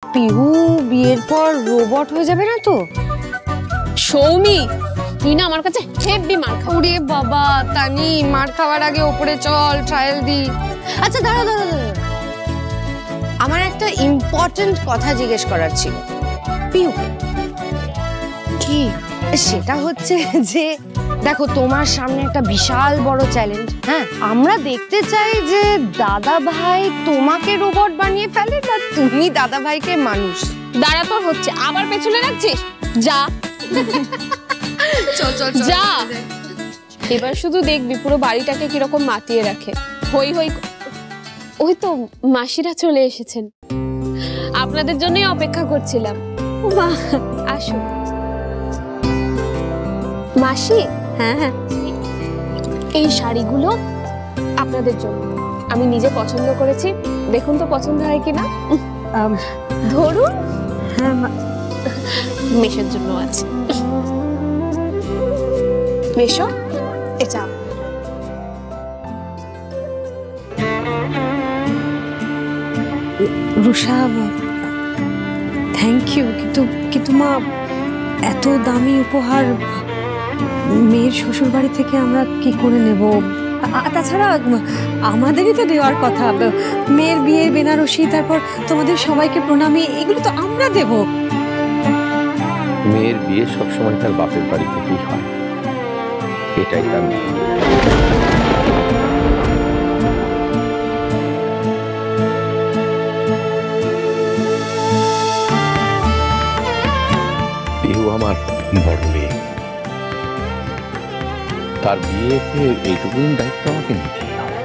পিহু বিয়ের পর রোবট হয়ে যাবে না তো? সৌমি, তুই না আমার কাছে হেভি মার খা। ওরে বাবা তানি, মার খাওয়ার আগে ওপরে চল, ট্রায়াল দি। আচ্ছা দাঁড়া দাঁড়া দাঁড়া, আমার একটা ইম্পর্টেন্ট কথা জিজ্ঞেস করার ছিল। পিহুকে কি? সেটা হচ্ছে যে দেখো, তোমার সামনে একটা বিশাল বড় চ্যালেঞ্জ। হ্যাঁ, আমরা দেখতে চাই যে দাদা ভাই তোমাকে রোবট বানিয়ে ফেলে না তুমি দাদা ভাইকে মানুষ। দাঁড়া, তোর হচ্ছে আবার পেছনে রাখছিস? যা চল চল যা, এবার শুধু দেখবি পুরো বাড়িটাকে কিরকম মাতিয়ে রাখে। হই হই। ওই তো মাসিরা চলে এসেছেন, আপনাদের জন্যই অপেক্ষা করছিলাম। মা আসুন। মাসি, হ্যাঁ হ্যাঁ, এই শাড়িগুলো আপনাদের জন্য আমি নিজে পছন্দ করেছি, দেখুন তো পছন্দ হয় কিনা। ধরুন। হ্যাঁ মেশোর জন্য আছে। মেশো, এটা রুষা, থ্যাংক ইউ, কিন্তু কিন্তু মা, এত দামি উপহার মেয়ের শ্বশুর বাড়ি থেকে আমরা কি করে নেব? তাছাড়া আমাদেরই তো দেওয়ার কথা। মেয়ের বিয়ের বেনারসি, তারপর তোমাদের সবাইকে প্রণামী, এগুলো তো আমরা দেব। মেয়ের বিয়ে সবসময় তার বাপের বাড়ি থেকেই হয়, এটাই তার নিয়ম। পিহু আমার বড় মেয়ে, তার বিয়েতে এইটুকু দায়িত্ব আমাকে নিতেই হবে।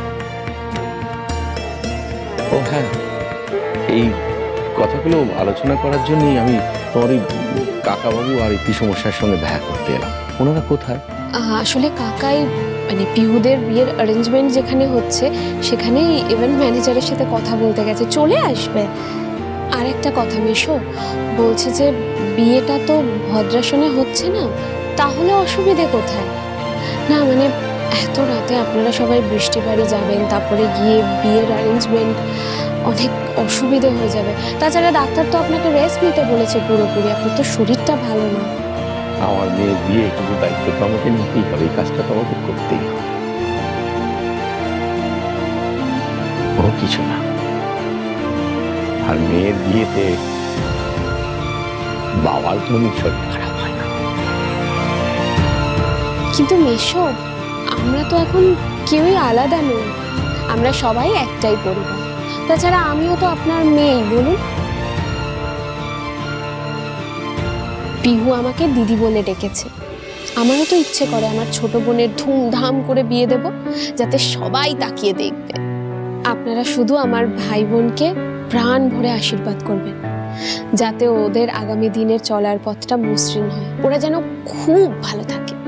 ও হ্যাঁ, এই কথাগুলো আলোচনা করার জন্যই আমি তোমার এই কাকাবাবু আর এই পিসমশাইয়ের সঙ্গে দেখা করতে এলাম। ওনারা কোথায়? আসলে কাকাই মানে পিহুদের বিয়ের অ্যারেঞ্জমেন্ট যেখানে হচ্ছে সেখানেই ইভেন্ট ম্যানেজারের সাথে কথা বলতে গেছে, চলে আসবে। আর একটা কথা, মেশো বলছে যে বিয়েটা তো ভদ্রাসনে হচ্ছে না, তাহলে অসুবিধে কোথায়? না মানে এত রাতে আপনারা সবাই বৃষ্টি বাড়ি যাবেন, তারপরে গিয়ে বিয়ের অ্যারেঞ্জমেন্ট, অনেক অসুবিধে হয়ে যাবে। তাছাড়া ডাক্তার তো আপনাকে রেস্ট নিতে বলেছে পুরোপুরি, আপনার তো শরীরটা ভালো না। আমার মেয়ের বিয়ে এটুকু দায়িত্ব তো আমাকে নিতেই হবে, এই কাজটা তো আমাকে করতেই হবে। ও কিছু না, আর মেয়ের বিয়েতে বাবার কোনো শরীর খারাপ হয় না। কিন্তু মেশো, আমরা তো এখন কেউই আলাদা নই, আমরা সবাই একটাই পরিবার। তাছাড়া আমিও তো আপনার মেয়েই, বলুন। পিহু আমাকে দিদি বলে ডেকেছে, আমারও তো ইচ্ছে করে আমার ছোট বোনের ধুমধাম করে বিয়ে দেব, যাতে সবাই তাকিয়ে দেখবে। আপনারা শুধু আমার ভাই বোনকে প্রাণ ভরে আশীর্বাদ করবেন, যাতে ওদের আগামী দিনের চলার পথটা মসৃণ হয়, ওরা যেন খুব ভালো থাকে।